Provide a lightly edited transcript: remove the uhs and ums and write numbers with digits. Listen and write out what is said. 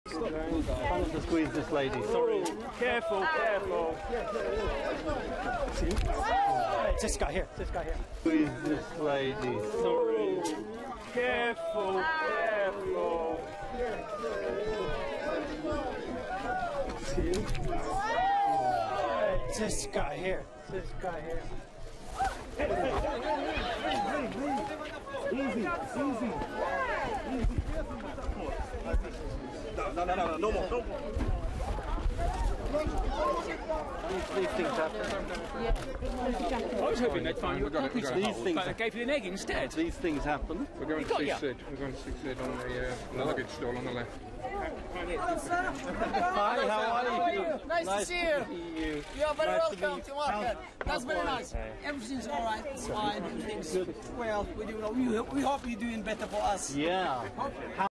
Trying to squeeze this lady. Sorry. Careful, careful. This guy here. This guy here. Squeeze this lady. Sorry. Careful, careful. This guy here. This guy here. Easy, easy. No more. These things happen. I was hoping they'd find you a coffee These table, things but they gave you an egg instead. These things happen. We're going to see Sid. We're going to see Sid on the luggage stall on the left. Hi, how are you? Nice to see you. You are very Nice to welcome meet to you. market. That's very nice. Everything's all right. It's fine. Everything's well. We hope you're doing better for us. Yeah.